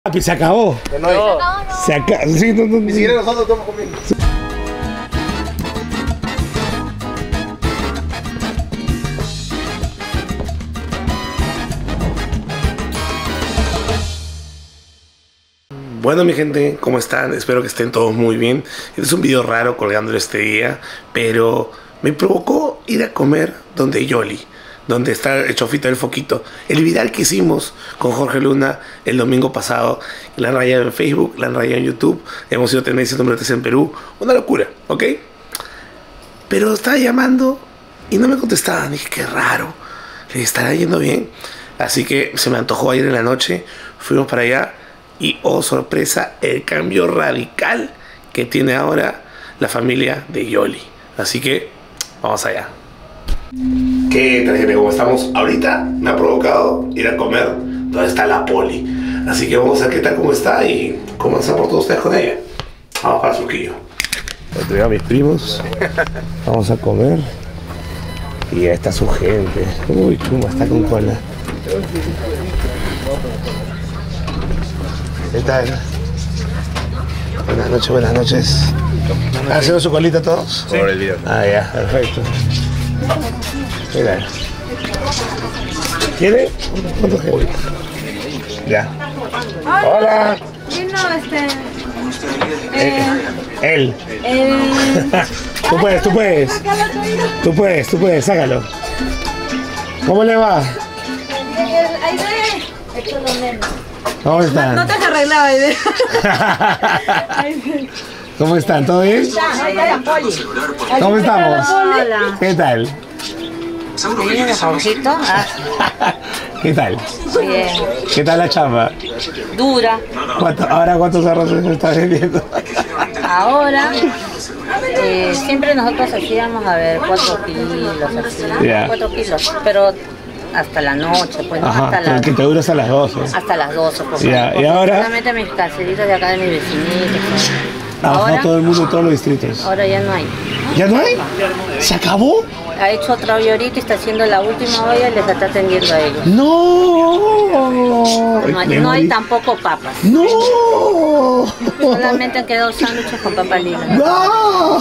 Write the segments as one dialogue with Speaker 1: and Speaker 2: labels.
Speaker 1: Papi, se acabó.
Speaker 2: No.
Speaker 1: Se acabó. Sí, no.
Speaker 2: Ni siquiera nosotros estamos comiendo.
Speaker 1: Bueno, mi gente, ¿cómo están? Espero que estén todos muy bien. Este es un video raro colgándolo este día, pero me provocó ir a comer donde Yoli, donde está el chofito del foquito. El viral que hicimos con Jorge Luna el domingo pasado. La han rayado en Facebook, la han rayado en YouTube. Hemos sido tendencia número 3 en Perú. Una locura, ¿ok? Pero estaba llamando y no me contestaban. Dije, qué raro. ¿Le estará yendo bien? Así que se me antojó ayer en la noche. Fuimos para allá. Y oh sorpresa, el cambio radical que tiene ahora la familia de Yoli. Así que vamos allá. ¿Qué tal, gente? ¿Cómo estamos? Ahorita me ha provocado ir a comer donde está la Poli. Así que vamos a ver qué tal, cómo está y comenzar por todos ustedes con ella. Vamos para el surquillo. Traigo a mis primos. Vamos a comer. Y ahí está su gente. Uy, cómo está con cola. ¿Qué tal? Buenas noches, buenas noches. ¿Están haciendo su colita todos?
Speaker 2: Sí. Por el video.
Speaker 1: Ah, ya, perfecto. Mira. ¿Quiere? ¿Cuántos quiere? Ya. Hola.
Speaker 3: Vino
Speaker 1: Él. Tú puedes, sácalo. ¿Cómo le va? ¿Cómo están?
Speaker 3: No te has arreglado, idea.
Speaker 1: ¿Cómo están? ¿Todo bien? ¿Cómo estamos?
Speaker 3: Hola.
Speaker 1: ¿Qué tal?
Speaker 3: ¿Tienes favorito?
Speaker 1: ¿Qué tal?
Speaker 3: Bien.
Speaker 1: ¿Qué tal la chamba?
Speaker 3: Dura.
Speaker 1: ¿Ahora cuántos arroces estás vendiendo?
Speaker 3: Ahora, siempre nosotros hacíamos, 4 kilos, así.
Speaker 1: Yeah.
Speaker 3: 4 kilos. Pero hasta la noche, pues no
Speaker 1: Ajá,
Speaker 3: hasta las...
Speaker 1: que te duras a las 12.
Speaker 3: Hasta las 12, pues.
Speaker 1: Ya, ¿y ahora?
Speaker 3: Solamente mis caseritos de acá de mis vecinitos. Pues.
Speaker 1: Trabajó todo el mundo, todos los distritos.
Speaker 3: Ahora ya no hay.
Speaker 1: ¿Ya no hay? ¿Se acabó?
Speaker 3: Ha hecho otra olla ahorita y está haciendo la última olla y les está atendiendo a ellos.
Speaker 1: ¡No!
Speaker 3: No hay tampoco papas.
Speaker 1: ¡No!
Speaker 3: Solamente han quedado sándwiches con papas lilas.
Speaker 1: ¡No!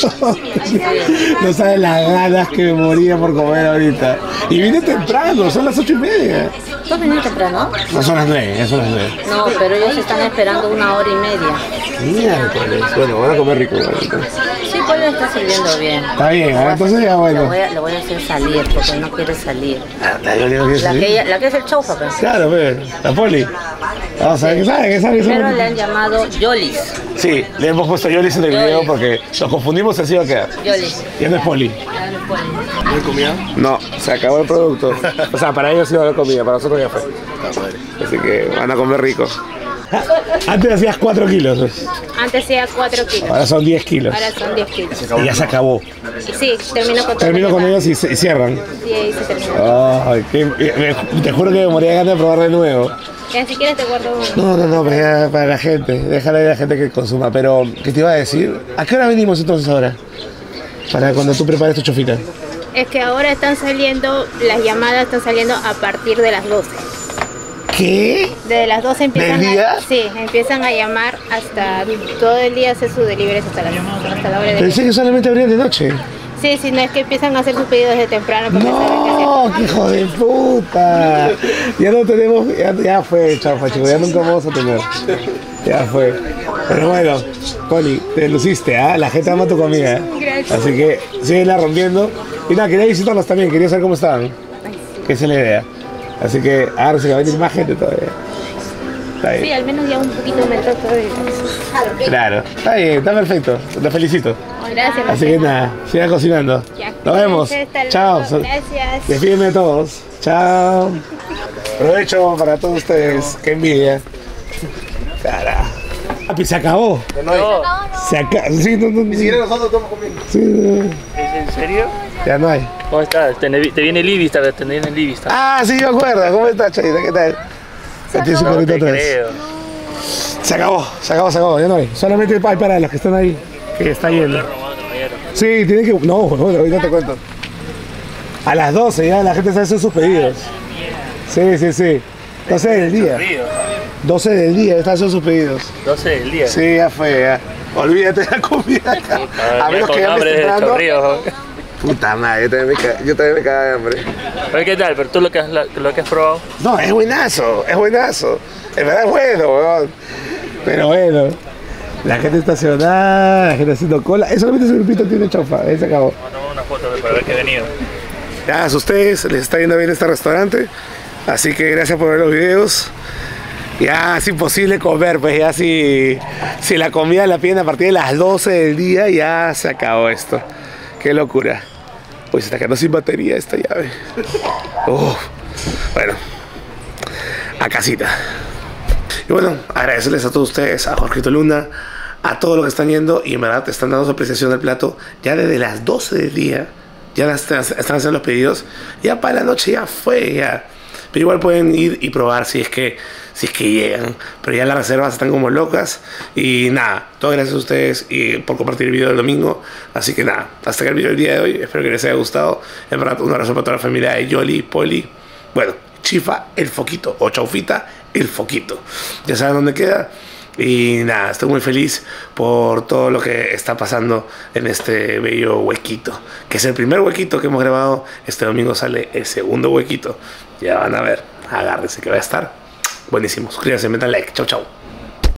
Speaker 1: No sabes las ganas que me moría por comer ahorita. Y vine temprano, son las 8:30.
Speaker 3: ¿Tú viniste temprano?
Speaker 1: No son las 9, ya son las 9.
Speaker 3: No, pero ellos están esperando 1 hora y media.
Speaker 1: Miércoles. Bueno, van a comer rico ahorita.
Speaker 3: Sí, pues lo está sirviendo bien.
Speaker 1: Está bien, entonces ya bueno.
Speaker 3: Le voy a hacer salir porque no quiere salir.
Speaker 1: La
Speaker 3: La que es el chaufa, pues.
Speaker 1: Claro, pues, la Poli. Vamos a ver qué sabe.
Speaker 3: Pero le han llamado Yolis.
Speaker 1: Sí, le hemos puesto Yolis en el video
Speaker 3: Yolis.
Speaker 1: porque nos confundimos, así va a quedar.
Speaker 3: Yolis.
Speaker 1: Ya no es Poli.
Speaker 2: ¿No hay comida?
Speaker 1: No, se acabó el producto. O sea, para ellos sí va a haber comida, para nosotros ya fue. Así que van a comer rico. Antes hacías 4 kilos,
Speaker 4: Antes era 4 kilos,
Speaker 1: ahora son 10 kilos.
Speaker 4: ahora son 10 kilos.
Speaker 1: Y ya se acabó.
Speaker 4: Sí, termino con todo.
Speaker 1: Termino con ellos y cierran.
Speaker 4: Sí, ahí se terminó.
Speaker 1: Ay, te juro que me moría de ganas de probar de nuevo.
Speaker 4: Ya, si quieres te guardo uno.
Speaker 1: No, pero ya para la gente. Déjale a la gente que consuma. Pero, ¿qué te iba a decir? ¿A qué hora venimos entonces ahora? Para cuando tú prepares tu chofita.
Speaker 4: Es que ahora están saliendo, las llamadas están saliendo a partir de las 12.
Speaker 1: ¿Qué?
Speaker 4: Desde las 12 empiezan
Speaker 1: ¿Del día?
Speaker 4: sí, empiezan a llamar hasta todo el día, hacer sus deliveries hasta la hora de...
Speaker 1: Pensé que solamente abrían de noche.
Speaker 4: Sí, no es que empiezan a hacer sus pedidos desde temprano porque saben que
Speaker 1: No, qué hijo de puta. Ya no tenemos, ya fue, chaufa, chicos, ya nunca vamos a tener. Ya fue. Pero bueno, Poli, te luciste, ¿ah? La gente ama tu comida.
Speaker 4: Gracias.
Speaker 1: Así que síguela rompiendo. Y nada, quería visitarlos también, quería saber cómo estaban. Que esa es la idea. Así que ahora se va a venir más gente todavía. Está bien.
Speaker 4: Sí, al menos ya un poquito me toca todavía.
Speaker 1: Claro, está bien, está perfecto. Te felicito.
Speaker 4: Gracias.
Speaker 1: Así que nada, sigan cocinando.
Speaker 4: Ya.
Speaker 1: Nos vemos.
Speaker 4: Hasta
Speaker 1: Chao.
Speaker 4: luego. Gracias.
Speaker 1: Despídeme de todos. Chao. Provecho para todos ustedes. Qué envidia. Carajo. Papi, se acabó.
Speaker 2: No.
Speaker 1: Se acabó. Sí,
Speaker 2: Ni siquiera nosotros estamos comiendo.
Speaker 1: Sí, no.
Speaker 5: ¿Es en serio?
Speaker 1: Ya no hay.
Speaker 5: ¿Cómo estás? Te viene Livista, te viene Livista.
Speaker 1: Ah, sí, me acuerdo. ¿Cómo estás, Chavita? ¿Qué tal? Metí su
Speaker 5: No
Speaker 1: carrito
Speaker 5: te
Speaker 1: atrás.
Speaker 5: creo.
Speaker 1: Se acabó. Ya no hay. Solamente hay para los que están ahí. Que está yendo. Sí, tienen que... No, bueno, ahorita te cuento. A las 12 ya la gente está haciendo sus pedidos. Sí. Entonces el día. 12 del día, están sus pedidos.
Speaker 5: 12 del día.
Speaker 1: Sí, ya fue, ya. Olvídate de la comida acá. A menos que ya me esté entrando.
Speaker 5: Chorrillo.
Speaker 1: Puta madre, yo también me cago de hambre.
Speaker 5: Oye, ¿qué tal? Pero tú lo que has probado.
Speaker 1: No, es buenazo, es buenazo. En verdad es bueno, weón. Pero bueno. La gente estacionada, la gente haciendo cola. Solamente ese grupito tiene chaufa, ahí se acabó.
Speaker 5: Vamos a tomar una foto para ver que he venido.
Speaker 1: Ya, a ustedes les está yendo bien este restaurante. Así que gracias por ver los videos. Ya es imposible comer, pues ya si la comida la piden a partir de las 12 del día, ya se acabó esto. Qué locura. Pues se está quedando sin batería esta llave. Bueno, a casita. Y bueno, agradecerles a todos ustedes, a Jorgito Luna, a todos los que están yendo y en verdad te están dando su apreciación del plato. Ya desde las 12 del día, ya están haciendo los pedidos. Ya para la noche ya fue, ya. Pero igual pueden ir y probar si es que llegan. Pero ya las reservas están como locas. Y nada, todo gracias a ustedes y por compartir el video del domingo. Así que nada, hasta acá el video del día de hoy. Espero que les haya gustado. En verdad, un abrazo para toda la familia de Yoli, Poli. Bueno, Chifa, el Foquito. O Chaufita, el Foquito. Ya saben dónde queda. Y nada, estoy muy feliz por todo lo que está pasando en este bello huequito, que es el primer huequito que hemos grabado. Este domingo sale el segundo huequito. Ya van a ver, agárrense que va a estar buenísimo. Suscríbanse, metan like. Chau, chau.